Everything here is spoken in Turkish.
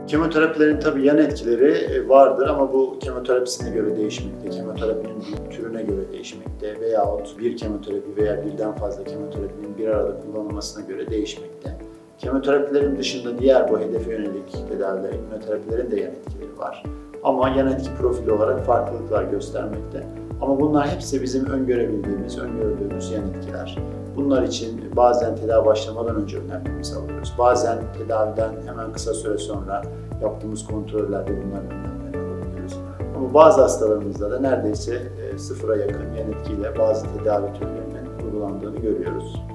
Kemoterapilerin tabii yan etkileri vardır ama bu kemoterapisine göre değişmekte, kemoterapinin türüne göre değişmekte veyahut bir kemoterapi veya birden fazla kemoterapinin bir arada kullanılmasına göre değişmekte. Kemoterapilerin dışında diğer bu hedefe yönelik tedaviler, immünoterapilerin de yan etkileri var. Ama yan etki profili olarak farklılıklar göstermekte. Ama bunlar hepsi bizim öngördüğümüz yan etkiler. Bunlar için bazen tedavi başlamadan önce önlemlerimizi alıyoruz. Bazen tedaviden hemen kısa süre sonra yaptığımız kontrollerde bunların önlemlerini alabiliyoruz. Ama bazı hastalarımızda da neredeyse sıfıra yakın yan etkiyle bazı tedavi türlerinin uygulandığını görüyoruz.